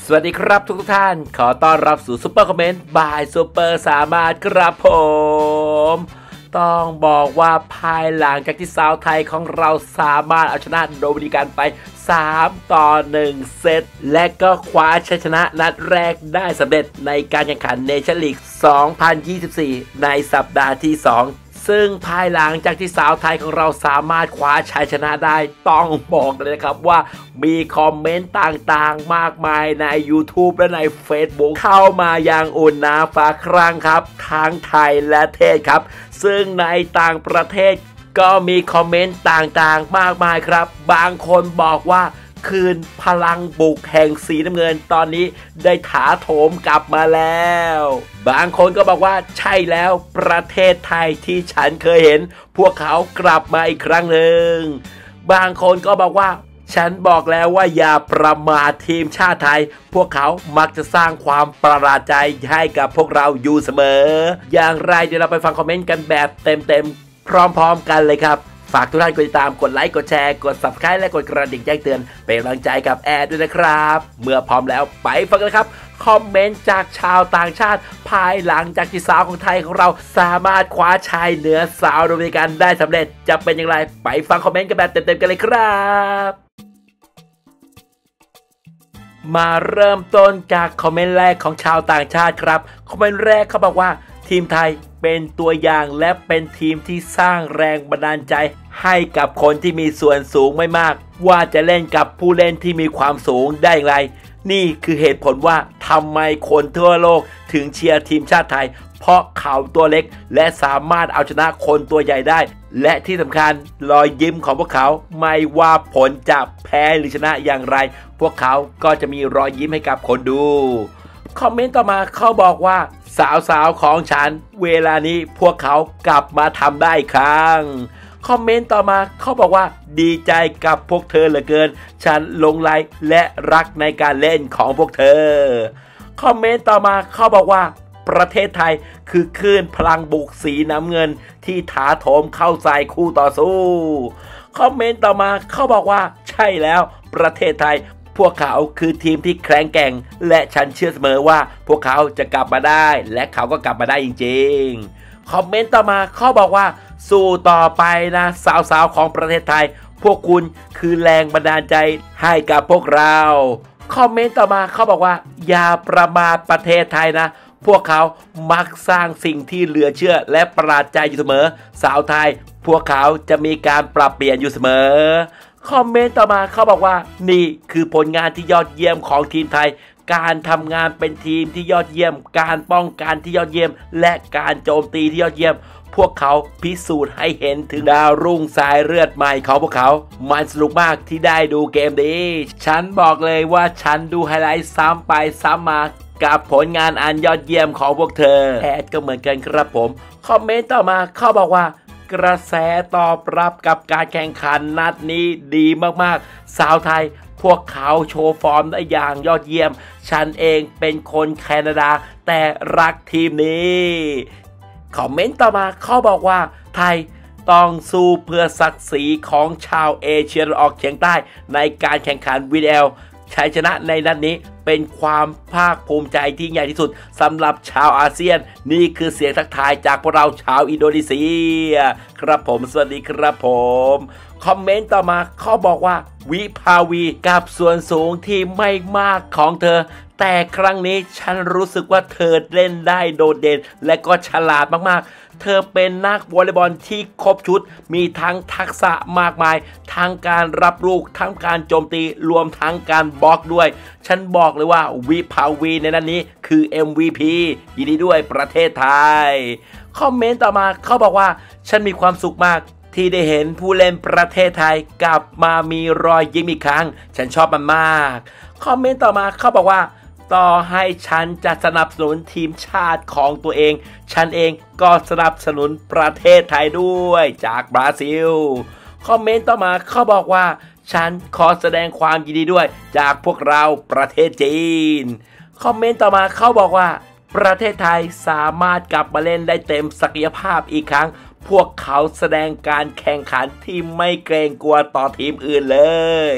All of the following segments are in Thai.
สวัสดีครับทุกท่านขอต้อนรับสู่ซุปเปอร์คอมเมนต์บายซุปเปอร์สามารถครับผมต้องบอกว่าภายหลังจากที่สาวไทยของเราสามารถเอาชนะโดมินิกันไป3-1 เซตและก็คว้าชัยชนะนัดแรกได้สำเร็จในการแข่งขันเนชั่นลีก 2024 ในสัปดาห์ที่ 2ซึ่งภายหลังจากที่สาวไทยของเราสามารถคว้าชัยชนะได้ต้องบอกเลยนะครับว่ามีคอมเมนต์ต่างๆมากมายใน YouTube และใน Facebook เข้ามาอย่างอุ่นหนาฝาครั่งครับทั้งไทยและเทศครับซึ่งในต่างประเทศก็มีคอมเมนต์ต่างๆมากมายครับบางคนบอกว่าคืนพลังบุกแห่งสีน้ำเงินตอนนี้ได้ถาโถมกลับมาแล้วบางคนก็บอกว่าใช่แล้วประเทศไทยที่ฉันเคยเห็นพวกเขากลับมาอีกครั้งหนึ่งบางคนก็บอกว่าฉันบอกแล้วว่าอย่าประมาททีมชาติไทยพวกเขามักจะสร้างความประหลาดใจให้กับพวกเราอยู่เสมออย่างไรเดี๋ยวเราไปฟังคอมเมนต์กันแบบเต็มๆพร้อมๆกันเลยครับฝากทุกท่านกดติดตามกดไลค์กดแชร์กด Subscribe และกดกระดิ่งแจ้งเตือนเป็นกำลังใจกับแอดด้วยนะครับเมื่อพร้อมแล้วไปฟังกันครับคอมเมนต์จากชาวต่างชาติภายหลังจากที่สาวของไทยของเราสามารถคว้าชัยเหนือสาวโดมินิกันได้สำเร็จจะเป็นอย่างไรไปฟังคอมเมนต์กันแบบเต็มๆกันเลยครับมาเริ่มต้นจากคอมเมนต์แรกของชาวต่างชาติครับคอมเมนต์แรกเขาบอกว่าทีมไทยเป็นตัวอย่างและเป็นทีมที่สร้างแรงบันดาลใจให้กับคนที่มีส่วนสูงไม่มากว่าจะเล่นกับผู้เล่นที่มีความสูงได้อย่างไรนี่คือเหตุผลว่าทำไมคนทั่วโลกถึงเชียร์ทีมชาติไทยเพราะเขาตัวเล็กและสามารถเอาชนะคนตัวใหญ่ได้และที่สำคัญรอยยิ้มของพวกเขาไม่ว่าผลจะแพ้หรือชนะอย่างไรพวกเขาก็จะมีรอยยิ้มให้กับคนดูคอมเมนต์ต่อมาเขาบอกว่าสาวๆของฉันเวลานี้พวกเขากลับมาทำได้อีกครั้งคอมเมนต์ต่อมาเขาบอกว่าดีใจกับพวกเธอเหลือเกินฉันหลงใหลและรักในการเล่นของพวกเธอคอมเมนต์ต่อมาเขาบอกว่าประเทศไทยคือคลื่นพลังบุกสีน้ำเงินที่ถาโถมเข้าใส่คู่ต่อสู้คอมเมนต์ต่อมาเขาบอกว่าใช่แล้วประเทศไทยพวกเขาคือทีมที่แข็งแกร่งและฉันเชื่อเสมอว่าพวกเขาจะกลับมาได้และเขาก็กลับมาได้จริงๆคอมเมนต์ต่อมาเขาบอกว่าสู้ต่อไปนะสาวๆของประเทศไทยพวกคุณคือแรงบันดาลใจให้กับพวกเราคอมเมนต์ต่อมาเขาบอกว่าอย่าประมาทประเทศไทยนะพวกเขามักสร้างสิ่งที่เหลือเชื่อและประหลาดใจอยู่เสมอสาวไทยพวกเขาจะมีการปรับเปลี่ยนอยู่เสมอคอมเมนต์ต่อมาเขาบอกว่านี่คือผลงานที่ยอดเยี่ยมของทีมไทยการทำงานเป็นทีมที่ยอดเยี่ยมการป้องกันที่ยอดเยี่ยมและการโจมตีที่ยอดเยี่ยมพวกเขาพิสูจน์ให้เห็นถึงดาวรุ่งสายเลือดใหม่ของพวกเขามันสนุกมากที่ได้ดูเกมนี้ฉันบอกเลยว่าฉันดูไฮไลท์ซ้ำไปซ้ำมากับผลงานอันยอดเยี่ยมของพวกเธอแอดก็เหมือนกันครับผมคอมเมนต์ต่อมาเขาบอกว่ากระแสตอบรับกับการแข่งขันนัดนี้ดีมากๆสาวไทยพวกเขาโชว์ฟอร์มได้อย่างยอดเยี่ยมฉันเองเป็นคนแคนาดาแต่รักทีมนี้คอมเมนต์ต่อมาเขาบอกว่าไทยต้องสู้เพื่อศักดิ์ศรีของชาวเอเชียตะวันออกเฉียงใต้ในการแข่งขันVDLชัยชนะในนัดนี้เป็นความภาคภูมิใจที่ใหญ่ที่สุดสำหรับชาวอาเซียนนี่คือเสียงทักทายจากพวกเราชาวอินโดนีเซียครับผมสวัสดีครับผมคอมเมนต์ต่อมาเขาบอกว่าวิภาวีกับส่วนสูงที่ไม่มากของเธอแต่ครั้งนี้ฉันรู้สึกว่าเธอเล่นได้โดดเด่นและก็ฉลาดมากๆเธอเป็นนักวอลเลย์บอลที่ครบชุดมีทั้งทักษะมากมายทั้งการรับลูกทั้งการโจมตีรวมทั้งการบล็อกด้วยฉันบอกเลยว่าวิภาวีในนั้นนี้คือ MVP ยินดีด้วยประเทศไทยคอมเมนต์ต่อมาเขาบอกว่าฉันมีความสุขมากที่ได้เห็นผู้เล่นประเทศไทยกลับมามีรอยยิ้มอีกครั้งฉันชอบมันมากคอมเมนต์ต่อมาเขาบอกว่าต่อให้ฉันจะสนับสนุนทีมชาติของตัวเองฉันเองก็สนับสนุนประเทศไทยด้วยจากบราซิลคอมเมนต์ต่อมาเขาบอกว่าฉันขอแสดงความยินดีด้วยจากพวกเราประเทศจีนคอมเมนต์ต่อมาเขาบอกว่าประเทศไทยสามารถกลับมาเล่นได้เต็มศักยภาพอีกครั้งพวกเขาแสดงการแข่งขันที่ไม่เกรงกลัวต่อทีมอื่นเลย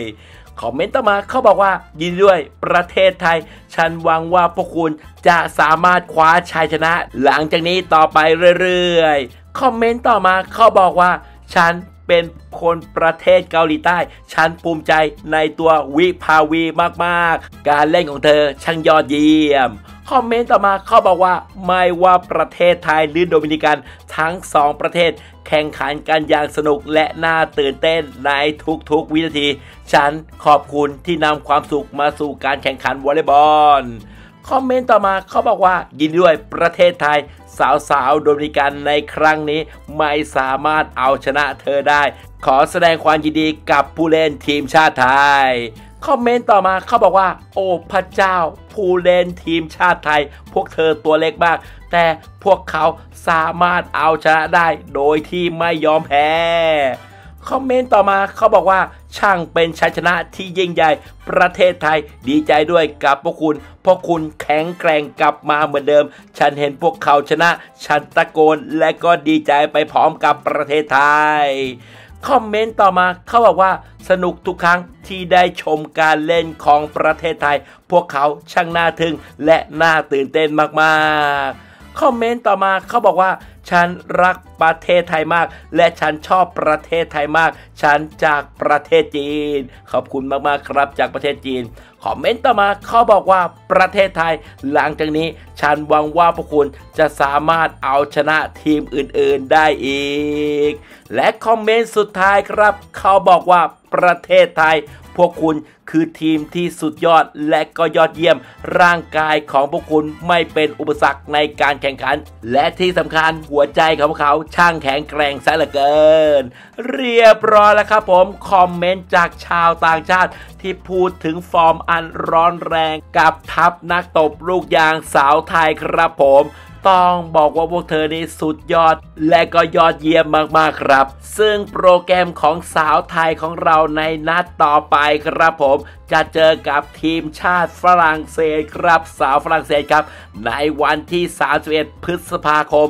คอมเมนต์ต่อมาเขาบอกว่ายินดีด้วยประเทศไทยฉันหวังว่าพวกคุณจะสามารถคว้าชัยชนะหลังจากนี้ต่อไปเรื่อยๆคอมเมนต์ต่อมาเขาบอกว่าฉันเป็นคนประเทศเกาหลีใต้ฉันภูมิใจในตัววิภาวีมากๆการเล่นของเธอช่างยอดเยี่ยมคอมเมนต์ต่อมาเขาบอกว่าไม่ว่าประเทศไทยหรือโดมินิกันทั้ง2ประเทศแข่งขันกันอย่างสนุกและน่าตื่นเต้นในทุกๆวินาทีฉันขอบคุณที่นำความสุขมาสู่การแข่งขันวอลเลย์บอลคอมเมนต์ต่อมาเขาบอกว่ายินดีด้วยประเทศไทยสาวโดมินิกันในครั้งนี้ไม่สามารถเอาชนะเธอได้ขอแสดงความยินดีกับผู้เล่นทีมชาติไทยคอมเมนต์ต่อมาเขาบอกว่าโอ้พระเจ้าผู้เล่นทีมชาติไทยพวกเธอตัวเล็กมากแต่พวกเขาสามารถเอาชนะได้โดยที่ไม่ยอมแพ้คอมเมนต์ต่อมาเขาบอกว่าช่างเป็นชัยชนะที่ยิ่งใหญ่ประเทศไทยดีใจด้วยกับพวกคุณแข็งแกร่งกลับมาเหมือนเดิมฉันเห็นพวกเขาชนะฉันตะโกนและก็ดีใจไปพร้อมกับประเทศไทยคอมเมนต์ต่อมาเขาบอกว่าสนุกทุกครั้งที่ได้ชมการเล่นของประเทศไทยพวกเขาช่างน่าทึ่งและน่าตื่นเต้นมากๆคอมเมนต์ต่อมาเขาบอกว่าฉันรักประเทศไทยมากและฉันชอบประเทศไทยมากฉันจากประเทศจีนขอบคุณมากๆครับจากประเทศจีนคอมเมนต์ต่อมาเขาบอกว่าประเทศไทยหลังจากนี้ฉันหวังว่าพวกคุณจะสามารถเอาชนะทีมอื่นๆได้อีกและคอมเมนต์สุดท้ายครับเขาบอกว่าประเทศไทยพวกคุณคือทีมที่สุดยอดและก็ยอดเยี่ยมร่างกายของพวกคุณไม่เป็นอุปสรรคในการแข่งขันและที่สำคัญหัวใจของพวกเขาช่างแข็งแกร่งซะเหลือเกินเรียบร้อยแล้วครับผมคอมเมนต์จากชาวต่างชาติที่พูดถึงฟอร์มอันร้อนแรงกับทัพนักตบลูกยางสาวไทยครับผมต้องบอกว่าพวกเธอนี่สุดยอดและก็ยอดเยี่ยมมากๆครับซึ่งโปรแกรมของสาวไทยของเราในนัดต่อไปครับผมจะเจอกับทีมชาติฝรั่งเศสครับสาวฝรั่งเศสครับในวันที่31พฤษภาคม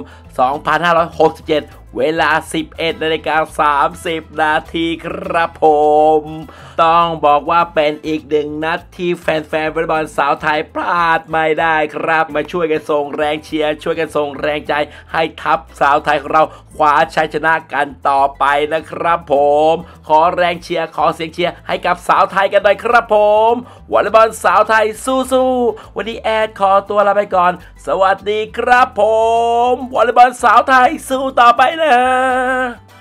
2567เวลา 11:30 นาทีครับผมต้องบอกว่าเป็นอีกหนึ่งนัดที่แฟนๆวอลเลย์บอลสาวไทยพลาดไม่ได้ครับมาช่วยกันส่งแรงเชียร์ช่วยกันส่งแรงใจให้ทัพสาวไทยของเราคว้าชัยชนะกันต่อไปนะครับผมขอแรงเชียร์ขอเสียงเชียร์ให้กับสาวไทยกันหน่อยครับผมวอลเลย์บอลสาวไทยสู้ๆวันนี้แอดขอตัวลาไปก่อนสวัสดีครับผมวอลเลย์บอลสาวไทยสู้ต่อไปนะ